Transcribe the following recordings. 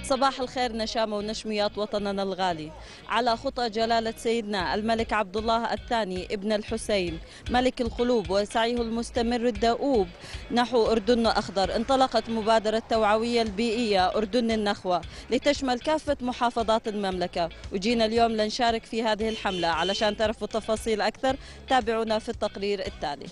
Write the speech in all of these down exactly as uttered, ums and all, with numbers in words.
صباح الخير نشامة ونشميات وطننا الغالي. على خطى جلالة سيدنا الملك عبد الله الثاني ابن الحسين ملك القلوب وسعيه المستمر الدؤوب نحو أردن أخضر، انطلقت مبادرة توعوية البيئية أردن النخوة لتشمل كافة محافظات المملكة، وجينا اليوم لنشارك في هذه الحملة. علشان تعرفوا تفاصيل أكثر تابعونا في التقرير التالي.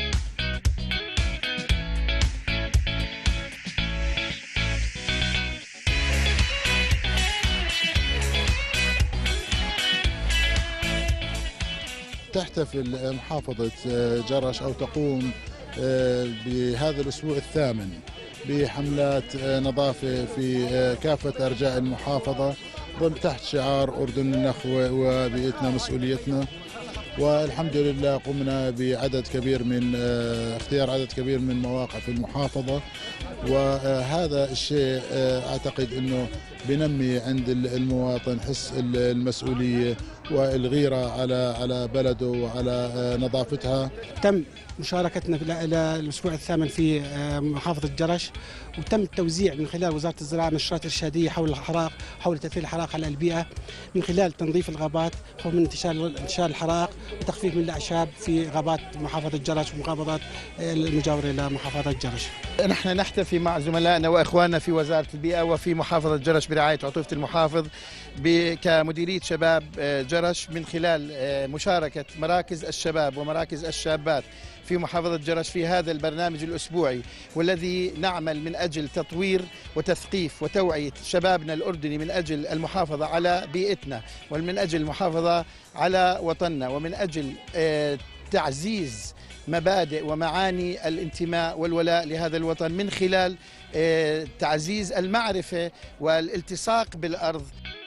تحتفل محافظة جرش أو تقوم بهذا الأسبوع الثامن بحملات نظافة في كافة أرجاء المحافظة ضمن تحت شعار أردن النخوة وبيئتنا مسؤوليتنا. والحمد لله قمنا بعدد كبير من اختيار عدد كبير من مواقع في المحافظة، وهذا الشيء أعتقد أنه بنمي عند المواطن حس المسؤولية والغيرة على على بلده وعلى نظافتها. تم مشاركتنا للأسبوع الثامن في محافظة جرش، وتم التوزيع من خلال وزارة الزراعة نشرات إرشادية حول الحرائق، حول تأثير الحرائق على البيئة من خلال تنظيف الغابات، خوف من انتشار انتشار الحرائق وتخفيف من الأعشاب في غابات محافظة جرش ومحافظات المجاورة إلى محافظة جرش. نحن نحتفي مع زملائنا وإخواننا في وزارة البيئة وفي محافظة جرش برعاية عطوفة المحافظ كمديرية شباب جرش من خلال مشاركة مراكز الشباب ومراكز الشابات في محافظة جرش في هذا البرنامج الأسبوعي، والذي نعمل من أجل تطوير وتثقيف وتوعية شبابنا الأردني من أجل المحافظة على بيئتنا ومن أجل المحافظة على وطننا ومن أجل تعزيز مبادئ ومعاني الانتماء والولاء لهذا الوطن من خلال تعزيز المعرفة والالتصاق بالأرض.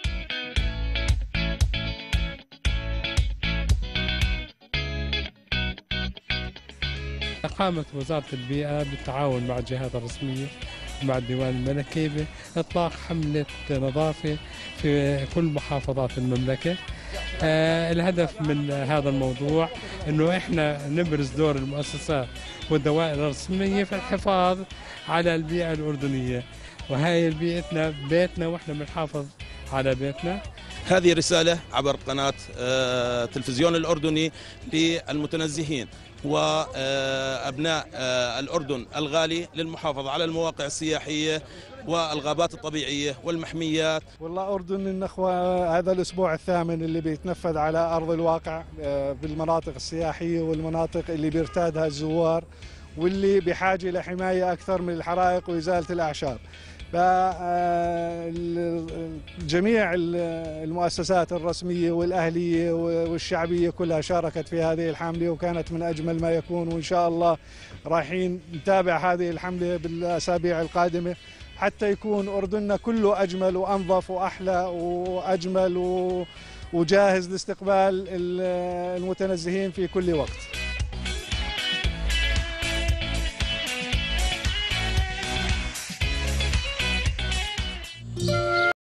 قامت وزارة البيئة بالتعاون مع الجهات الرسمية ومع الديوان الملكي بإطلاق حملة نظافة في كل محافظات المملكة. آه الهدف من هذا الموضوع أنه إحنا نبرز دور المؤسسات والدوائر الرسمية في الحفاظ على البيئة الأردنية، وهي بيئتنا بيتنا وإحنا بنحافظ على بيتنا. هذه رسالة عبر قناة آه تلفزيون الأردني للمتنزهين وأبناء الأردن الغالي للمحافظة على المواقع السياحية والغابات الطبيعية والمحميات. والله أردن النخوة هذا الأسبوع الثامن اللي بيتنفذ على أرض الواقع بالمناطق السياحية والمناطق اللي بيرتادها الزوار واللي بحاجة لحماية أكثر من الحرائق وإزالة الأعشاب. جميع المؤسسات الرسمية والأهلية والشعبية كلها شاركت في هذه الحملة وكانت من أجمل ما يكون، وإن شاء الله رايحين نتابع هذه الحملة بالأسابيع القادمة حتى يكون أردننا كله أجمل وأنظف وأحلى وأجمل وجاهز لاستقبال المتنزهين في كل وقت.